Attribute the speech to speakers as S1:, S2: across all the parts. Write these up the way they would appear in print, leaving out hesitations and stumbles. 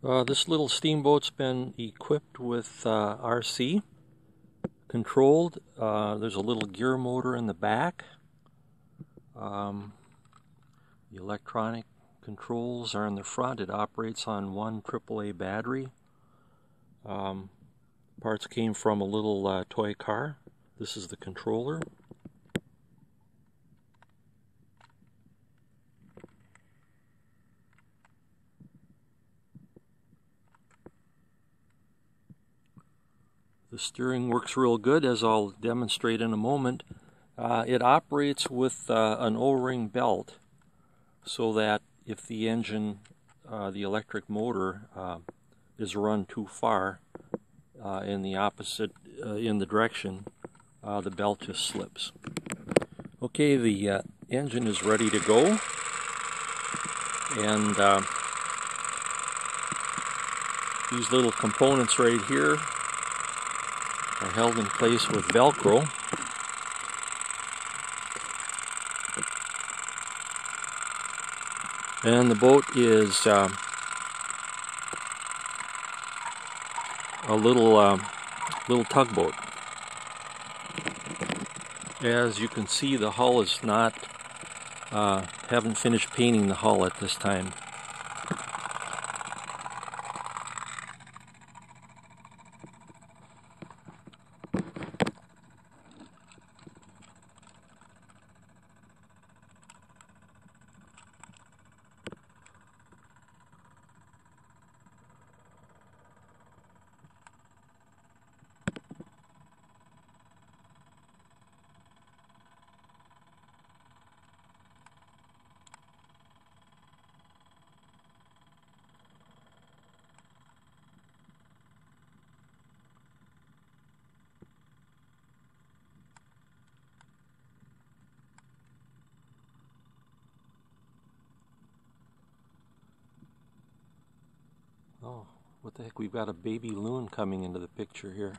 S1: This little steamboat's been equipped with RC controlled. There's a little gear motor in the back. The electronic controls are in the front. It operates on one AAA battery. Parts came from a little toy car. This is the controller. The steering works real good, as I'll demonstrate in a moment. It operates with an O-ring belt, so that if the engine, the electric motor, is run too far in the opposite, in the direction, the belt just slips. Okay, the engine is ready to go, and these little components right here are held in place with Velcro. And the boat is a little tugboat. As you can see, the hull is not, haven't finished painting the hull at this time. Oh, what the heck, we've got a baby loon coming into the picture here.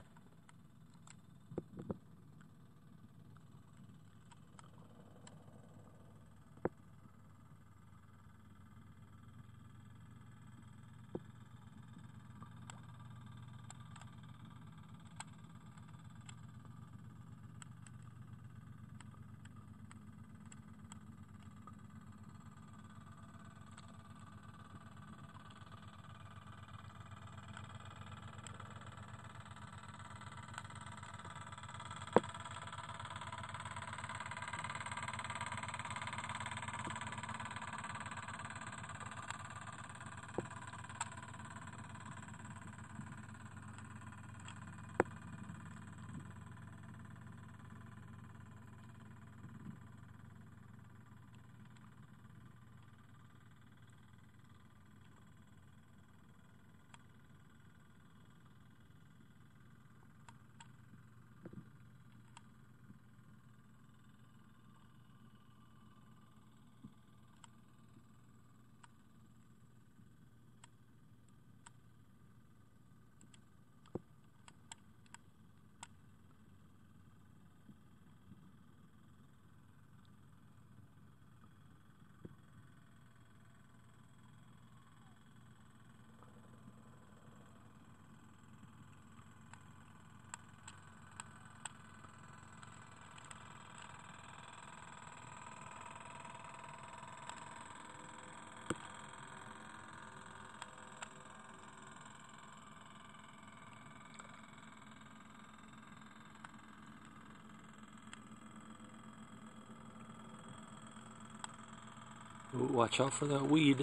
S1: Ooh, watch out for that weed.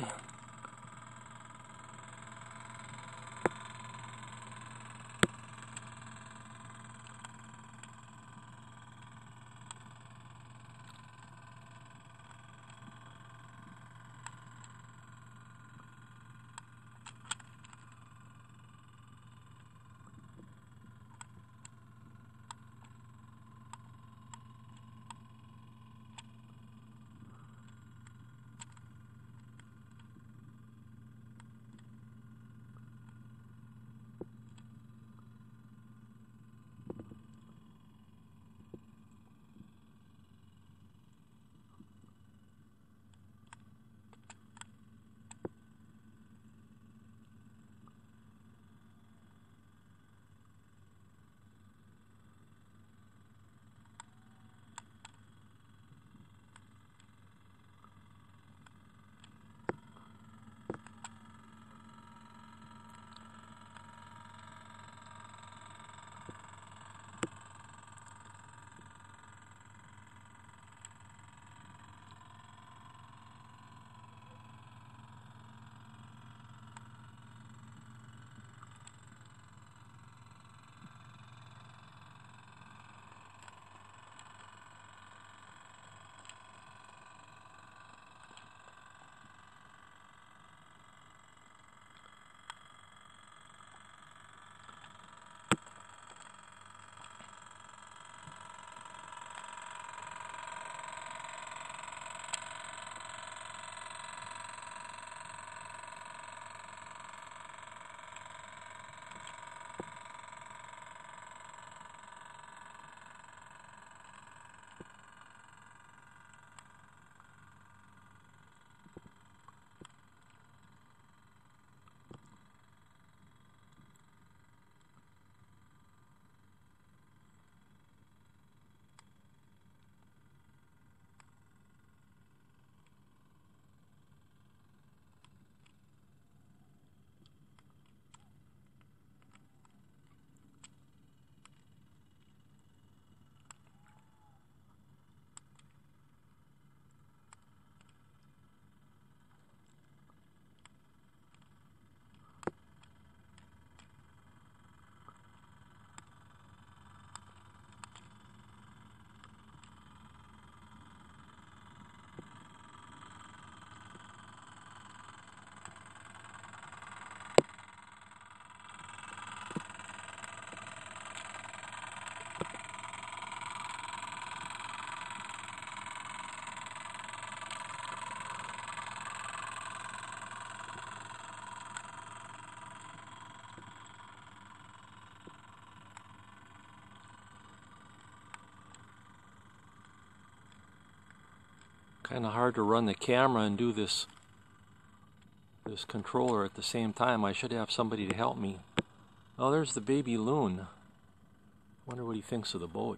S1: Kind of hard to run the camera and do this controller at the same time. I should have somebody to help me. Oh, there's the baby loon. Wonder what he thinks of the boat.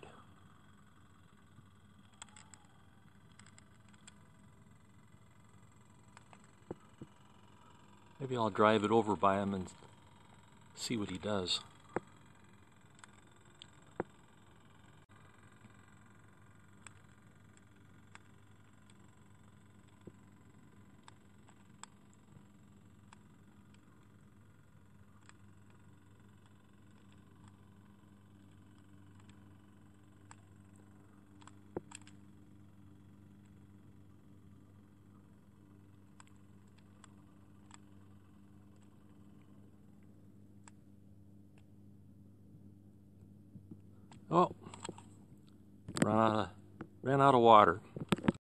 S1: Maybe I'll drive it over by him and see what he does. Oh, ran out of water.